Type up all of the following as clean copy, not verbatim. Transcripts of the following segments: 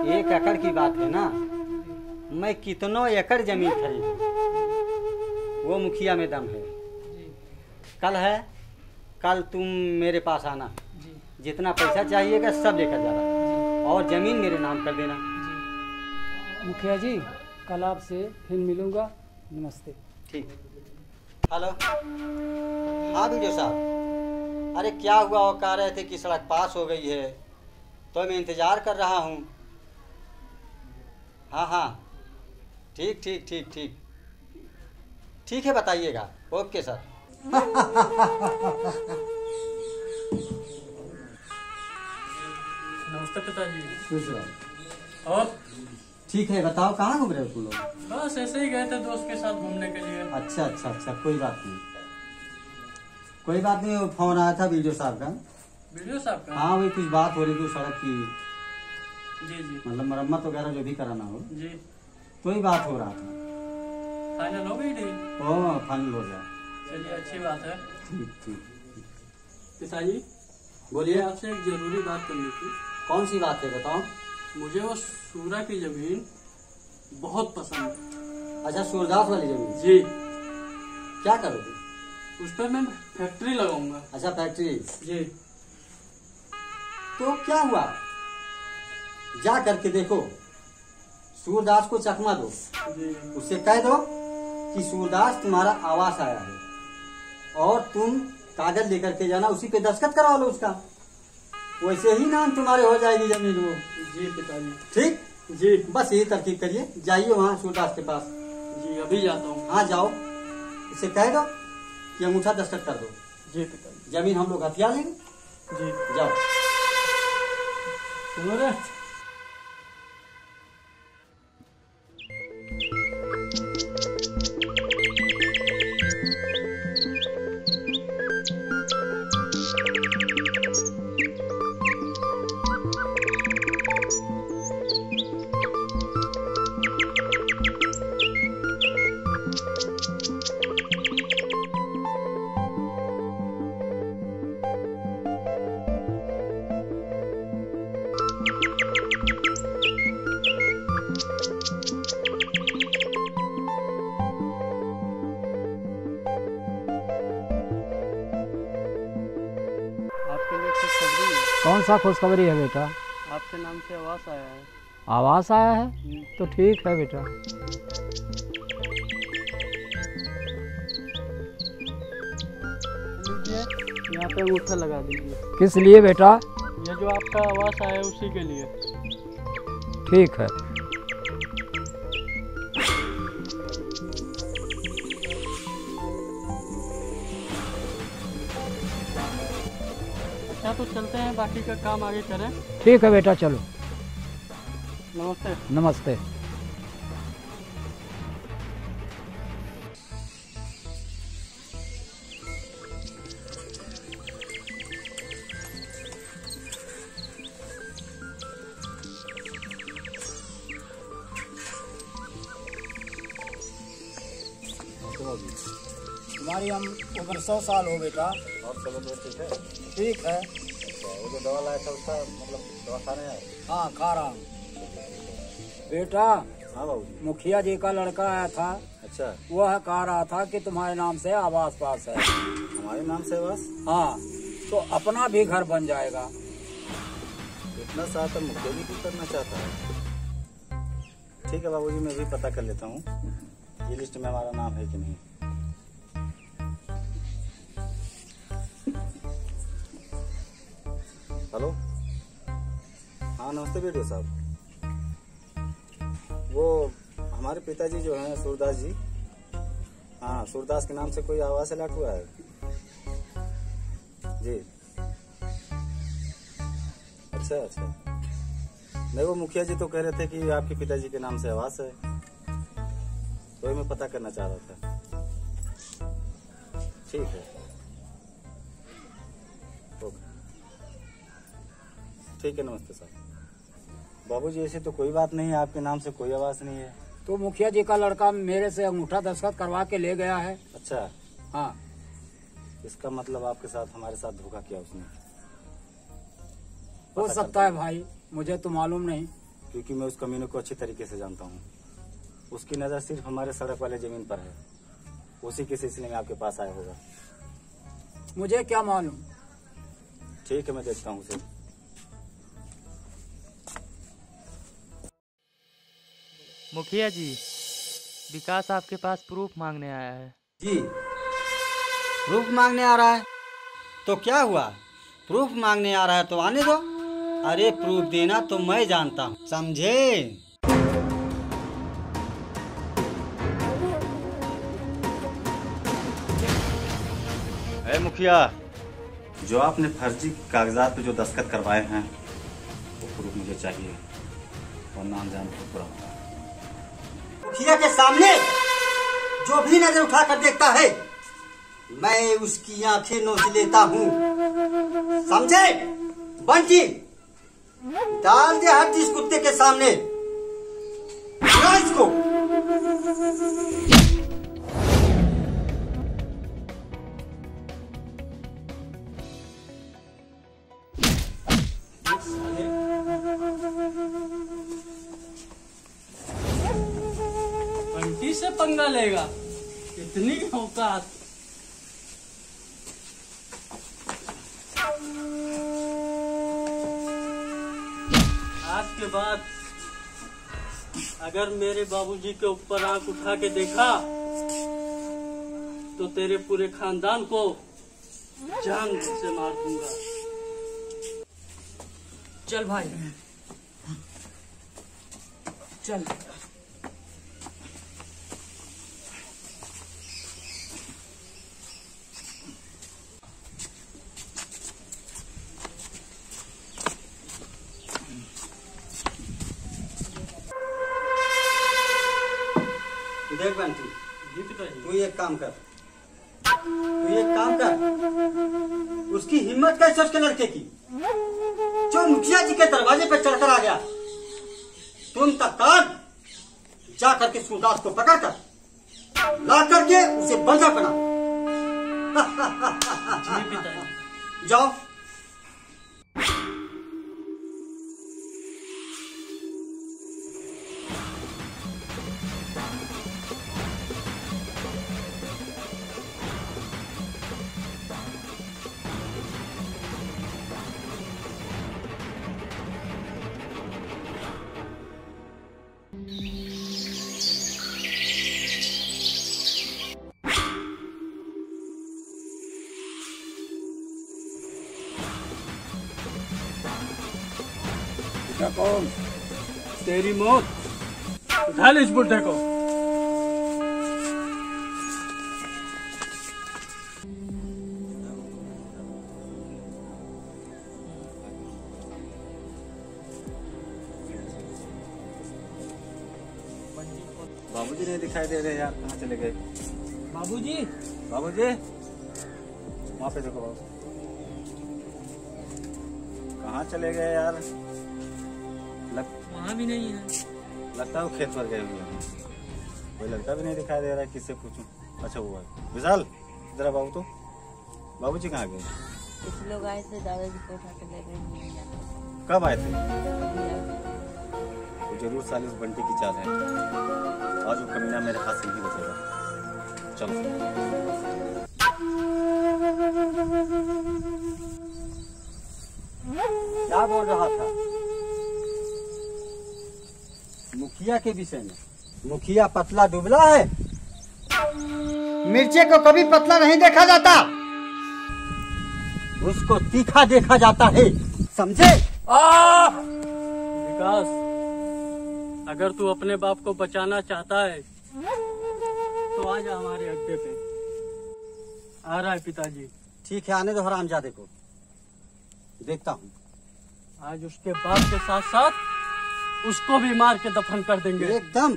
1 एकड़ की बात है ना, मैं कितनों एकड़ जमीन खरीदूं, वो मुखिया में दम है। कल है, कल तुम मेरे पास आना, जितना पैसा चाहिएगा सब लेकर जाना और ज़मीन मेरे नाम कर देना। मुखिया जी, कल आपसे फिर मिलूंगा। नमस्ते। ठीक। हेलो। हाँ वीडियो साहब, अरे क्या हुआ, वो कह रहे थे कि सड़क पास हो गई है, तो मैं इंतज़ार कर रहा हूँ। हाँ हाँ, ठीक ठीक ठीक ठीक ठीक है, बताइएगा। Okay sir. नमस्ते पिताजी। खुश रहो। और ठीक है, बताओ कहाँ घूम रहे हो तुम लोग? बस ऐसे ही गए थे दोस्त के साथ घूमने के लिए। अच्छा अच्छा अच्छा, कोई बात नहीं, कोई बात नहीं। वो फोन आया था वीडियो साहब का। वीडियो साहब का? हाँ, वही कुछ बात हो रही थी सड़क की, जी जी, मतलब मरम्मत वगैरह जो भी कराना हो, जी। तो ही बात हो रहा था। फाइनल हो गई डील? ओ, फाइनल हो गया। चलिए, अच्छी बात है। ठीक ठीक। पिताजी, बोलिए। आपसे एक जरूरी बात करनी थी। कौन सी बात है, बताओ। मुझे वो सूरा की जमीन बहुत पसंद है। अच्छा, सूरदास वाली जमीन? जी। क्या करोगे? उस पर मैं फैक्ट्री लगाऊंगा। अच्छा, फैक्ट्री? जी। तो क्या हुआ, जा करके देखो, सूरदास को चकमा दो, जी। उससे कह दो कि सूरदास तुम्हारा आवास आया है और तुम कागज लेकर के जाना, उसी पे दस्तखत करवा लो उसका, वैसे ही नाम तुम्हारे हो जाएगी जमीन वो। जी पिताजी। ठीक? जी। बस यही तरकीब करिए, जाइए वहाँ सूरदास के पास। जी, अभी जाता हूँ। हाँ जाओ, उसे कह दो कि अंगूठा दस्तखत कर दो। जी पिताजी। जमीन हम लोग हथिया लेंगे। जी। जाओ। सुनो रे। आपके लिए खुशखबरी है। कौन सा खुशखबरी है बेटा? आपके नाम से आवास आया है। आवास आया है? तो ठीक है बेटा। लीजिए, यहाँ पे अंगूठा लगा दीजिए। किस लिए बेटा? ये जो आपका आवास आया है उसी के लिए। ठीक है। अच्छा, तो चलते हैं, बाकी का काम आगे करें। ठीक है बेटा, चलो। नमस्ते। नमस्ते। हमारी उम्र 100 साल हो बेटा। और चलो तो ठीक है। ठीक है। अच्छा, वो जो दवा लाया था उसका मतलब दवा खाने आए? हाँ, खा रहा हूँ बेटा। हाँ बाबूजी। मुखिया जी का लड़का आया था, अच्छा, वह कह रहा था कि तुम्हारे नाम से आवास पास है। हमारे नाम से बस? हाँ, तो अपना भी घर बन जाएगा। इतना साथ तो मुझे भी कुछ करना चाहता है। ठीक है बाबूजी, मैं भी पता कर लेता हूँ ये लिस्ट में हमारा नाम है कि नहीं। हेलो। हाँ नमस्ते वीडियो साहब, वो हमारे पिताजी जो हैं सूरदास जी, हाँ सूरदास के नाम से कोई आवास अलॉट हुआ है जी? अच्छा अच्छा, नहीं वो मुखिया जी तो कह रहे थे कि आपके पिताजी के नाम से आवास है, तो मैं पता करना चाह रहा था। ठीक है, ओके, ठीक है, नमस्ते साहब। बाबूजी ऐसे तो कोई बात नहीं है, आपके नाम से कोई आवास नहीं है। तो मुखिया जी का लड़का मेरे से अंगूठा दस्तखत करवा के ले गया है। अच्छा, हाँ। इसका मतलब आपके साथ हमारे साथ धोखा किया उसने। हो सकता है भाई, मुझे तो मालूम नहीं। क्योंकि मैं उस कमीने को अच्छी तरीके से जानता हूँ। उसकी नज़र सिर्फ हमारे सड़क वाले जमीन पर है। उसी के सिलसिले में आपके पास आया होगा। मुझे क्या मालूम। ठीक है, मैं देखता हूँ उसे। मुखिया जी, विकास आपके पास प्रूफ मांगने आया है। जी, प्रूफ मांगने आ रहा है तो क्या हुआ? प्रूफ मांगने आ रहा है तो आने दो। अरे प्रूफ देना तो मैं जानता हूँ, समझे? मुखिया, जो आपने फर्जी कागजात पे जो दस्तखत करवाए हैं वो प्रूफ मुझे चाहिए, वरना अंजाम बहुत बुरा होगा। मुखिया के सामने जो भी नजर उठा कर देखता है मैं उसकी आंखें नोच लेता हूँ, समझे? बंटी, डाल दे हर चीज कुत्ते के सामने। इसको बंटी से पंगा लेगा, इतनी औकात। आज के बाद अगर मेरे बाबूजी के ऊपर आंख उठा के देखा तो तेरे पूरे खानदान को जान से मार दूंगा। चल भाई चल। देख बंटी, जी पिताजी। तू एक काम कर, उसकी हिम्मत कैसे उसके लड़के की जो मुखिया जी के दरवाजे पर चढ़कर आ गया। तुम तत्काल जा करके सूरदास को पकड़ कर ला करके उसे बंधा बना। जी पिताजी। जाओ। कौन? तेरी मौत। उठा ले इस बुढ़े को। बाबूजी नहीं दिखाई दे रहे यार, कहाँ चले गए? बाबूजी, बाबूजी, वहाँ पे देखो बाबू, कहाँ चले गए यार? वहाँ भी नहीं है। लगता है वो खेत पर गए हुए हैं। कोई लड़का भी नहीं दिखाई दे रहा है, किससे पूछूं? अच्छा वो है विशाल, जरा बाबू तो बाबूजी कहाँ गए? कुछ लोग आए थे, दादाजी को उठा के ले गए। कब आए थे? तो जरूर साली उस बंटी की चाल है। आज वो कमीना मेरे हाथ से नहीं बचेगा। चलो। क्या बोल रहा था? मुखिया के विषय में। मुखिया पतला दुबला है, मिर्चे को कभी पतला नहीं देखा जाता, उसको तीखा देखा जाता है, समझे? विकास, अगर तू अपने बाप को बचाना चाहता है तो आ जा हमारे अड्डे पे। आ रहा है पिताजी। ठीक है, आने दो हरामजादे को, देखता हूँ। आज उसके बाप के साथ साथ उसको भी मार के दफन कर देंगे। एकदम।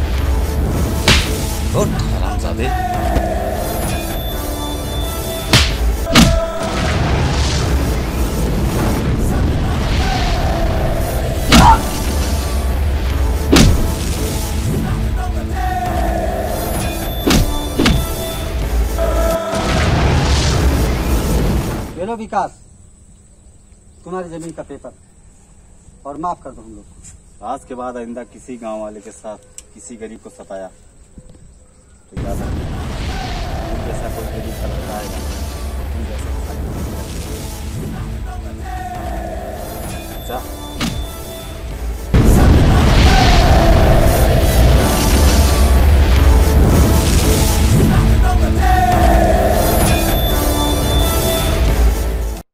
हरामजादे। लो विकास, तुम्हारी जमीन का पेपर, और माफ कर दो हम लोग को। आज के बाद आइंदा किसी गांव वाले के साथ किसी गरीब को सताया तो याद रखना, जैसा कोई गरीब का लड़का आएगा तुम जैसा। अच्छा